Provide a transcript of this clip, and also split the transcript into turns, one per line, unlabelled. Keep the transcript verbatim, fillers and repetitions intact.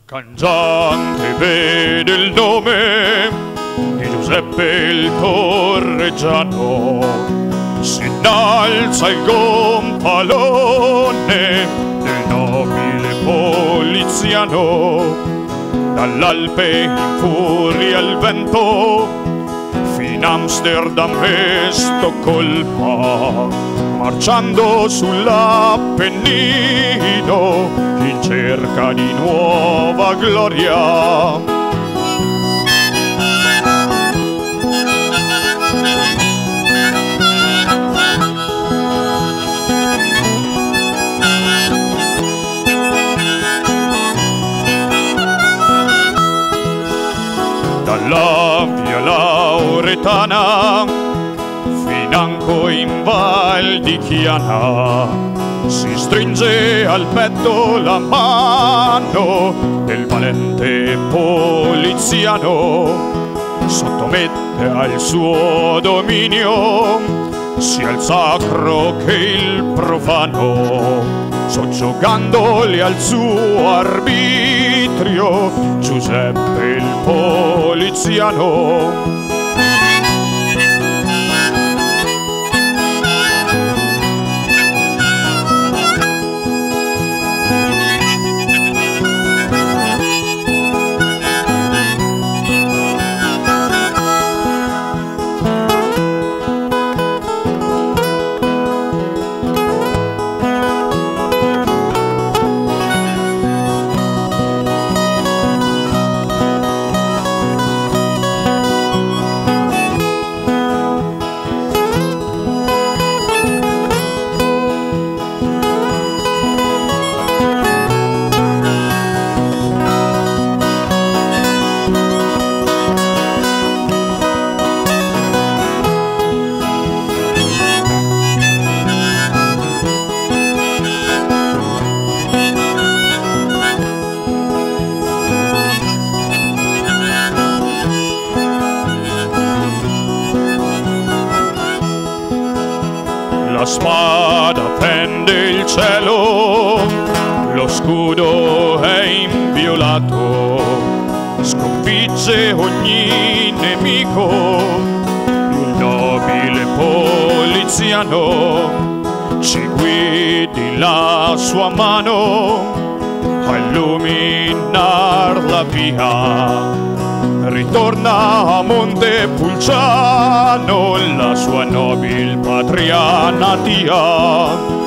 Cangiante vede il nome di Giuseppe il Torreggiano, si innalza il gonfalone del nobile poliziano, dall'Alpe infuria il vento, fin Amsterdam e Stoccolma, marciando sull'Appennino in cerca di nuova gloria. Dalla via Lauretana financo in Val di Chiana si stringe al petto la mano del valente poliziano, sottomette al suo dominio sia il sacro che il profano, soggiogandoli al suo arbitrio Giuseppe il poliziano. La spada fende il cielo, lo scudo è inviolato, sconfigge ogni nemico, il nobile poliziano, ci guidi la sua mano a illuminar la via. Ritorna a Montepulciano, la sua nobil patria natia.